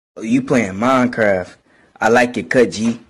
Oh, you playing Minecraft. I like your cut, G.